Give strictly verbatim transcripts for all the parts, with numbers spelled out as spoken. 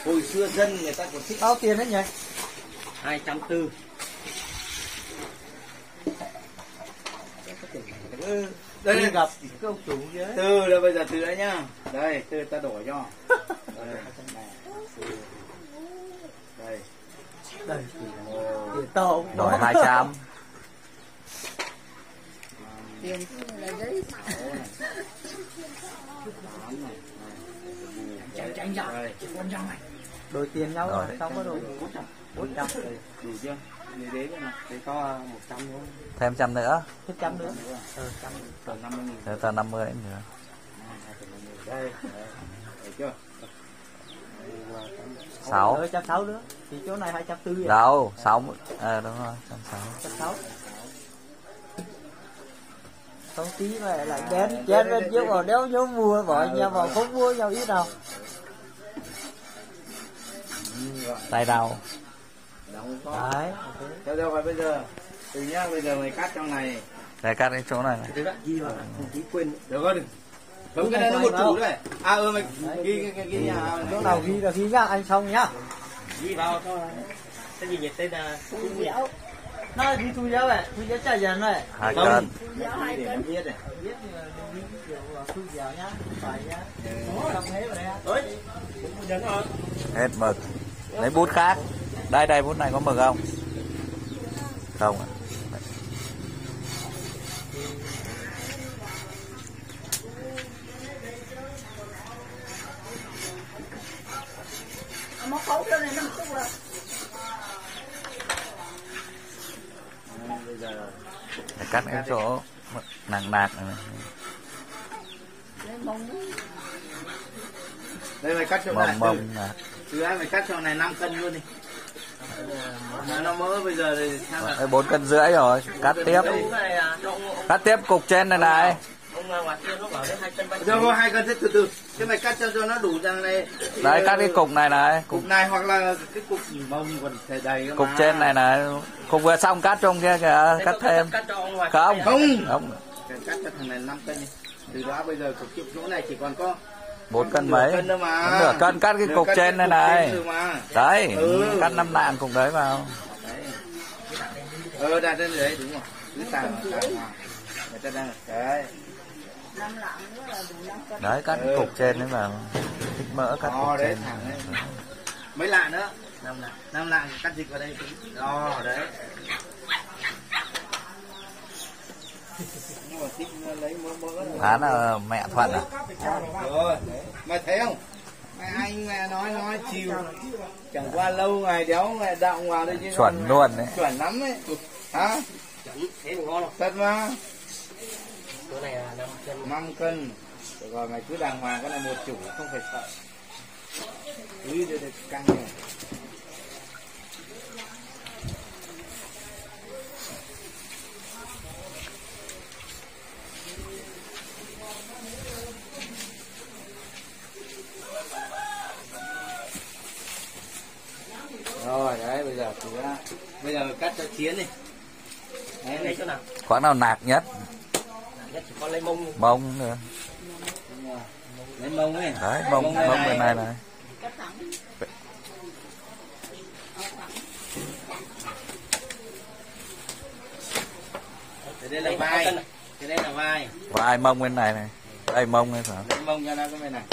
Hồi xưa dân người ta còn thích. Bao tiền đấy nhỉ? Hai trăm tư. Đây đi gặp cái ông chủ dưới. Từ là bây giờ từ đấy nhá. Đây, từ ta đổi cho. Đây. Đây. Đây. Tiền to. Đổi hai trăm. Tiền là giấy Tránh tránh ra. Con răng này. Đổi tiền nhau rồi, xong có đổi bốn trăm. Đủ chưa? Để đếm này. Để có một trăm nữa. Thêm trăm nữa. Thêm trăm nữa. Ờ, trăm. Còn năm mươi nghìn. Thế ta năm mươi nữa. Đây. Được chưa? Sáu. Một trăm sáu nữa. Thì chỗ này hai trăm tư. Đâu, sáu. À đúng rồi, trăm sáu. Trăm sáu. Không tí mà lại đen chén bên chứ mà nếu nhớ mua bỏ nhau mà không mua nhau ít nào. Tay đầu. Đấy. Theo đâu rồi bây giờ? Từ nhá, bây giờ mày cắt trong này. Để cắt cái chỗ này này. Thế bạn ghi vào, không tí quên. Được rồi, đừng. Không, cái này nó một chủ đấy. À ừ mày ghi cái ghi nhà. Chỗ nào ghi là ghi nhá, anh xong nhá. Ghi vào thôi. Cái gì nhỉ? Tên là Thu dẻo. Nó ghi thu dẻo này, thu dẻo chả dần này. Hai cân. Dẻo hai để nó cân. biết này. Biết nhưng mà đừng ghi kiểu thu dẻo nhá, phải nhá. Xong hết rồi đấy. Ơi. Đúng rồi. Hết mực. Lấy bút khác. Đây đây bút này có mực không? Không ạ. Móc khấu cho này nó một chút rồi. Bây giờ Để cắt cái chỗ nặng nạc này. Lên mông. đây mày cắt chỗ Mông này. mông nè. Từ đây mày cắt chỗ này năm cân luôn đi. Nó, nó mỡ bây giờ thì sang là bốn cân rưỡi rồi, cắt tiếp. Cắt tiếp cục trên này này. Rồi hai cân thế từ từ. Thế mày cắt cho cho nó đủ rằng này. Đấy cắt cái cục này này, Cục này hoặc là cái cục mông còn thể đầy cơ cục mà. trên này này, cục vừa xong cắt trong kia kìa, cắt thêm. Không. Không. Không. Cắt cho thằng này năm cân đi. Từ đó bây giờ cục chỗ này chỉ còn có bốn cân mấy. cân đâu mà. Nửa cân cắt cái cục trên này này. Đấy, ừ. cắt năm nạng cục đấy vào. Đấy. Ờ đặt lên đấy đúng rồi. Cứ tàng tàng vào. Người ta đang đấy. Năm lạng nữa là đủ năm cân. Đấy cắt cái cục trên đấy vào. Thích mỡ cắt Đó, cục đấy, trên. thẳng đấy. Mấy lạng nữa? Năm lạng. Năm lạng cắt dịch vào đây. Đó, đấy. Nhưng mà thích lấy mỡ mỡ. Thán là mẹ Thuận à? Rồi, mày thấy không? Mày anh mẹ nói nói chiều. Chẳng qua lâu ngày đéo mẹ đạo vào đây chứ. Chuẩn luôn đấy. Chuẩn lắm đấy. Hả? Chuẩn, thế mà ngon không? Thật mà. Chỗ này là năm cân. năm cân. Rồi mày cứ đàng hoàng, cái này một chủ không phải sợ. Cứ để, để căng này. Rồi đấy, bây giờ thì bây giờ cắt cho chiến đi. Đấy, lấy chỗ nào? Khoảng nào nạc nhất? Nhất chỉ có lấy mông. Mông nữa. Lấy mông ấy. Đấy, mông mông bên này này. Cắt thẳng. Thế đây là vai. Thế đây là vai. Vai mông bên này này. Đây mông này phải. Lấy mông cho nó cái bên này.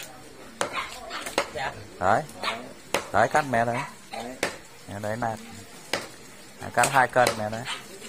Dạ. Đấy. Đấy cắt mẹ đấy. Đấy. Mẹ đấy nạc. Cắt hai cân mẹ đấy.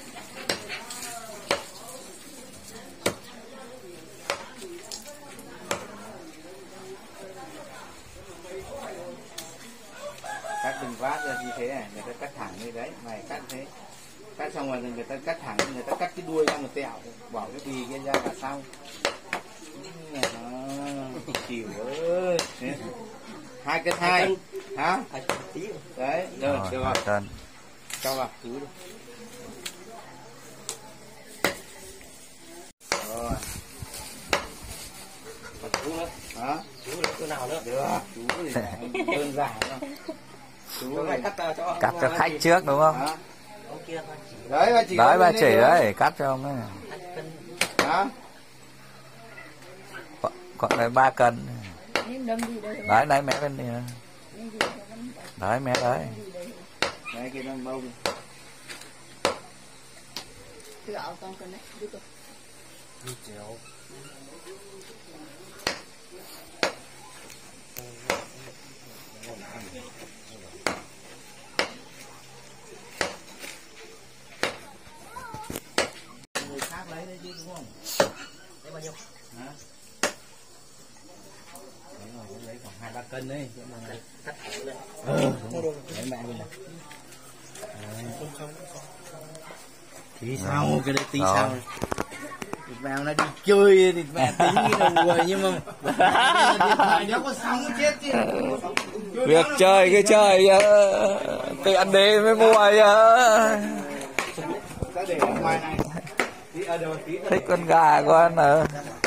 Cắt đừng vát ra như thế này, người ta cắt thẳng như đấy, mày cắt thế. Cắt xong rồi người ta cắt thẳng, người ta cắt cái đuôi ra một tẹo, bỏ cái bì kia ra là xong. Chịu ơi. Hai cân hai. Hả? Hai tí. Đấy, rồi, Rồi, được hai rồi. cân. Cho vào túi đi. Rồi. Còn chú nữa. Hả? Chú lấy chỗ nào nữa? Được, chú thì đơn giản thôi. Chú Chỗ này cắt ra cho. Cắt cho khách trước đúng không? Hả? Ông kia thôi. Đấy, bà chỉ Đấy bà chỉ đấy. đấy, cắt cho ông ấy. Hai cân. Hả? Còn đấy ba cân. Nhưng đâm gì đây? Đấy, đấy mẹ bên này. Nhưng gì Đấy mẹ đấy. Đấy cái con bông. Cái gạo con cần đấy, đi thôi. đi chéo Người khác lấy đấy chứ đúng không? lấy bao nhiêu Hả? Đấy rồi, lấy khoảng hai ba cân đấy. cắt thẳng lên Ừ, lấy mẹ mình này. Tí sau, cái đấy tí Rồi. sau. Thịt mèo nó đi chơi, thịt mẹ tính như là mùi nhưng mà điện thoại nó có sóng chết chứ. Việc chơi cái chơi tiện đi mới mua chứ. Ta để ở ngoài này. Tí ở đâu tí. Thích con gà con ở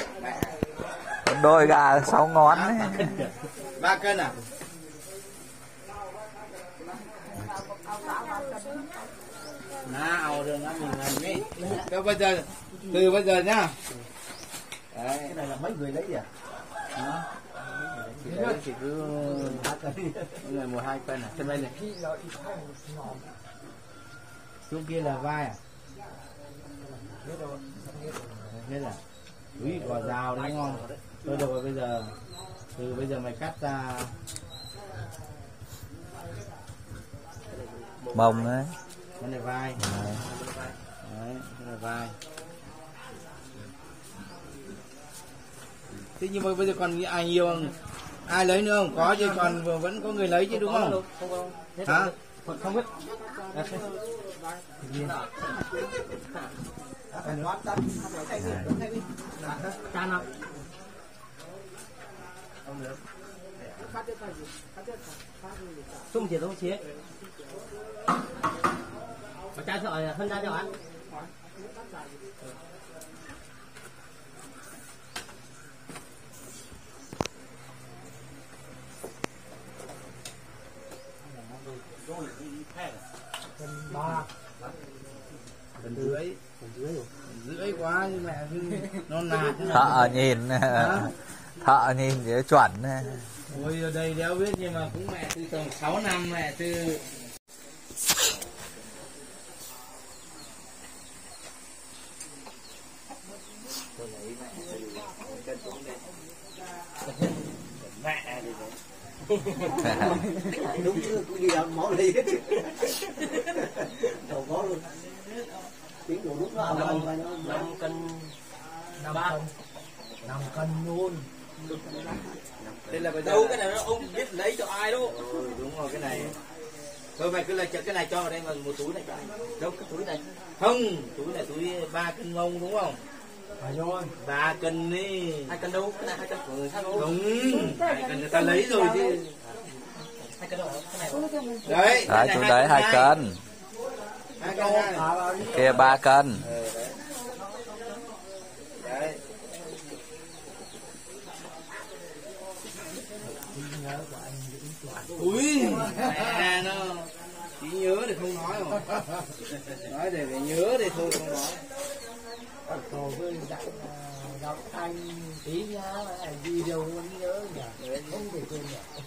đôi gà sáu ngón ấy. Ba cân à? Nào, đừng ăn mình làm đi. Thế bây giờ, từ bây giờ nhá. Đấy. cái này là mấy người lấy à Đó. Chỉ lấy chỉ cứ hai cân. Mỗi người một hai cân à? Trên đây này. Xuống kia là vai à? Hết à? Úi, quả rào đấy ngon. Thôi được rồi, bây giờ từ bây giờ mày cắt ra Mông đấy. cái này vai. Đấy, cái này vai. Thế nhưng mà bây giờ còn ai nhiều không? Ai lấy nữa không? Có chứ, còn vẫn có người lấy chứ đúng không? Hả? không biết chan không chung chỉ đâu chế mà cha sợ hơn ra cho anh ba Phần dưới. phần dưới rồi Phần dưới quá nhưng mẹ nó nạt. Thợ nhìn thợ nhìn để chuẩn. Ôi ở đây đéo biết nhưng mà cũng mẹ từ tầm sáu năm mẹ từ tôi lấy mẹ từ chân xuống đây. Mẹ đi đấy. đúng chứ tôi đi làm món đi đầu có luôn tiếng đồ đúng là năm cân năm cân năm cân luôn Đây là bây giờ đâu cái này nó ông biết lấy cho ai đâu ừ, đúng rồi cái này. Thôi mày cứ lấy cái này cho vào đây mà một túi này cho anh. đâu cái túi này Không, túi này túi ba cân mông đúng không? phải rồi Ba cân đi. hai cân đâu cái này hai cân của người khác đâu Đúng, hai cân người ta lấy rồi chứ. hai cân đâu cái này Đấy, Đấy chú đấy hai cân. Hai cân hai. Kia ba cân. Ừ, đấy. Đấy. Ui, mẹ nó chỉ nhớ thì không nói mà. Nói để để nhớ thì thôi không nói. Cầu với đọc đọc anh tí nhá, đi đâu vẫn nhớ nhỉ, không thể quên nhỉ.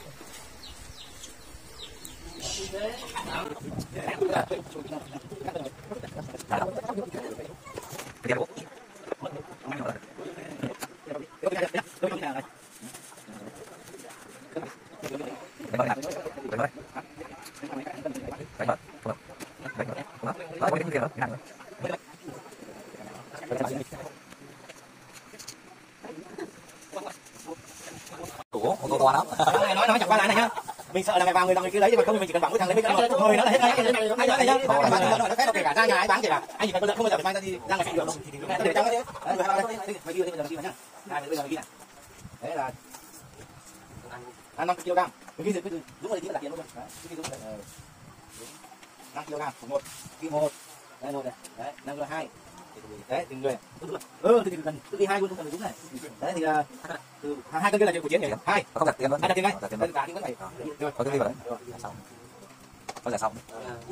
Ủa, con to lắm. nói nói chẳng qua lại này nhá mình sợ là mày vào người nào người kia lấy nhưng mà không mình chỉ cần bảo cái thằng đấy mình thôi nó là hết đấy anh nói này nhá nó phép kể cả ra nhà ai bán kể cả anh chỉ cần con lợn không bao giờ phải mang ra đi ra ngoài thị trường đâu để trong cái đấy mày ghi đây bây giờ mày ghi nhá đây bây giờ mày ghi này đấy là ăn năm ki lô gam mình ghi được cái đúng rồi tí là tiền luôn đấy ghi đúng rồi năm ki lô gam một ghi một đây một này đấy năm ki lô hai đấy từng người ừ thì cần cứ ghi hai luôn không cần đúng này đấy thì là từ hai cân kia là chuyện của chiến nhỉ hai Không đặt tiền luôn. hai đặt tiền ngay Đặt tiền tất luôn. cả những cái này rồi Có cái gì vào đấy. Dạ xong. Có giả xong.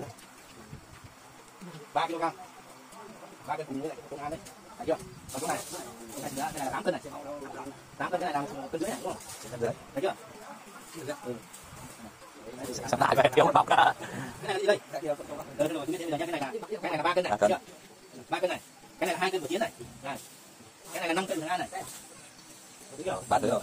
ba ki lô gam ba cân cùng với lại công an đấy thấy chưa còn chỗ này chỗ này nữa đây là tám cân này tám cân cái này là cân dưới này đúng không Cân dưới. thấy chưa ừ. Sắp lại về thiếu bọc cả. Cái này là gì đây? Ờ, rồi, tôi biết thêm bây giờ nha, cái này là cái này là ba cân này. ba cân này. Cái này là hai cân của Chiến này. Này. Cái này là năm cân của An này. Ba đứa rồi.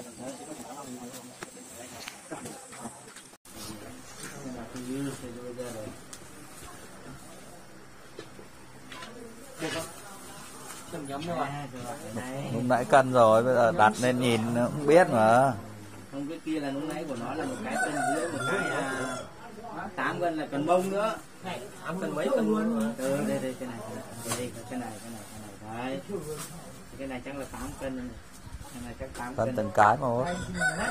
Lúc nãy cân rồi, bây giờ đặt lên nhìn nó cũng biết mà. Không, cái kia là lúc nãy của nó là một cái cân dưới, một cái à, tám cân là cần bông nữa. tám cân mấy cân luôn. Ừ, đây đây cái này, cái này, cái này, cái này, cái này, đấy. Cái này chắc là tám cân. Cái này chắc tám cân. Cân từng cái một. Rồi,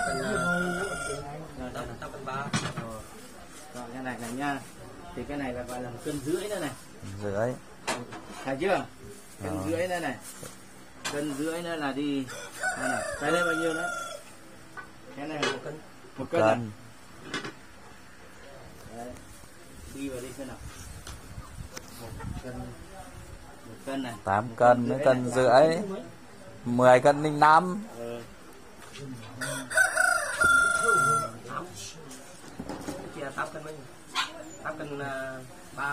cái này này nha. Thì cái này là gọi là một cân rưỡi nữa này. Rưỡi. Thấy chưa? Cân Rồi. rưỡi nữa này. Cân rưỡi nữa là đi. Đây này, cái này bao nhiêu nữa? Cái này là một cân. Một cân. À? Cân. Đấy. Đi vào đi xem nào. Một cân. Một cân này. tám cân với cân rưỡi. mười cân linh năm. Ừ. Chia tám cân mấy? tám cân ba.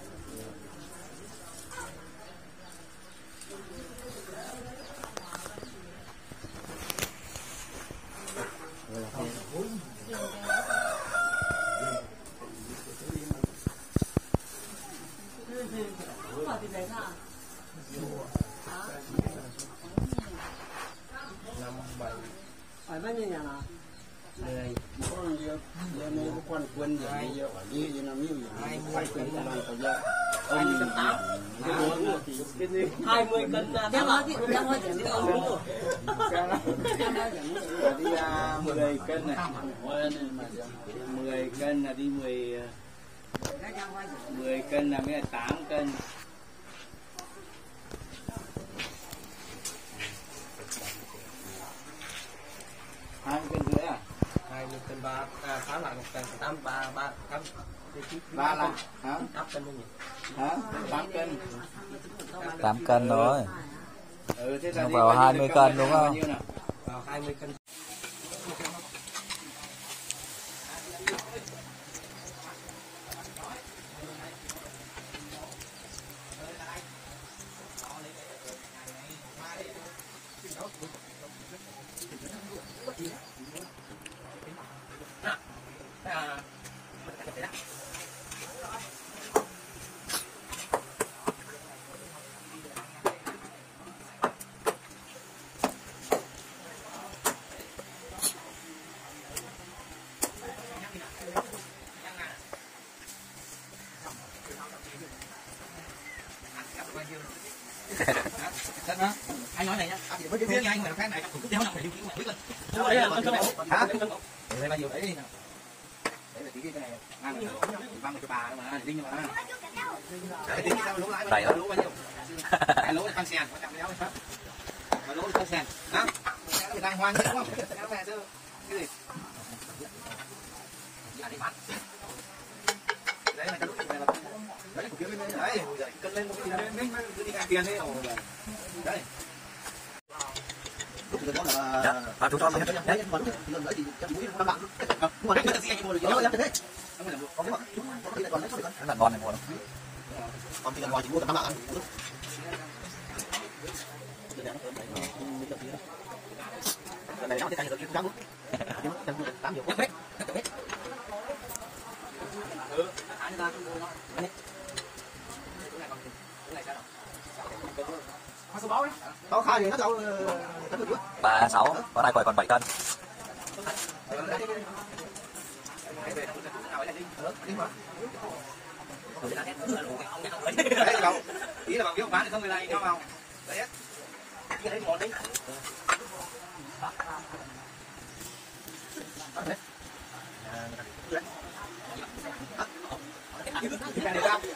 Phải bao nhiêu nhà nào? Mười. Con nhiều. Giờ này có quan quân gì hay giờ đi gì nào miêu gì. Hai mươi cân là bao nhiêu? Hai mươi cân tám. Hai mươi cân. Chắc là thì chắc là chỉ có đúng rồi. Đi ra mười cân này. mười cân là đi mười mười cân là mới là tám cân. hai mươi cân rưỡi à? hai mươi cân ba, tám là một cân, tám ba ba tám. Ba là hả? Tám cân bao nhiêu? Hả? tám cân. tám cân thôi. Ừ, thế là Nó đi vào bao nhiêu hai mươi được cân cân đúng bao không? nhiêu nào? Vào hai mươi cân. Anh nói này nhá, với cái anh mà cái này cũng cứ đéo nào phải lưu kỹ mà biết rồi. Đấy là con này. Hả? Đây bao nhiêu đấy. Đấy là tí cái này ăn văng cho bà mà, đinh mà. Đấy tính sao lỗ lãi bao nhiêu? Lỗ bao nhiêu? Cái lỗ con sèn, quan trọng đéo hết. Mà lỗ con sèn. Hả? Người ta hoang đúng không? Đéo về chứ. Cái gì? Là đi bán. Đấy là cái lỗ này là đấy của kiếm lên đấy, cân lên một cái lên cứ đi ăn tiền đấy. Đấy. Dạ, và chúng con đấy. Đấy, còn lần nữa thì chắc mũi năm bạn. Nhưng mà cái gì anh mua được nhiều lắm thế. Có cái còn đấy còn Rất là ngon này mua. còn thì là ngoài chỉ mua tầm năm bạn. Cái này nó thì thành được trắng. Nhưng mà tám nhiều quá. Ừ, ăn ra nó. Tao khai thì nó đâu Ba sáu, có này còn bảy cân. Đấy đâu. Ý là bằng biết bán thì không người này cho vào. Đấy. Cái đấy ngon đấy. Cái này sao?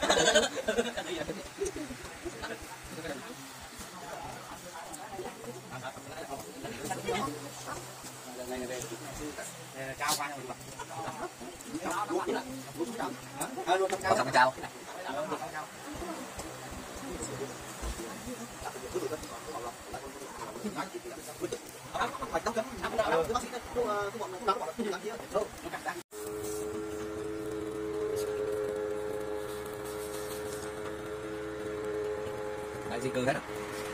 Cao quá rồi. Có xong cao. di cư hết rồi.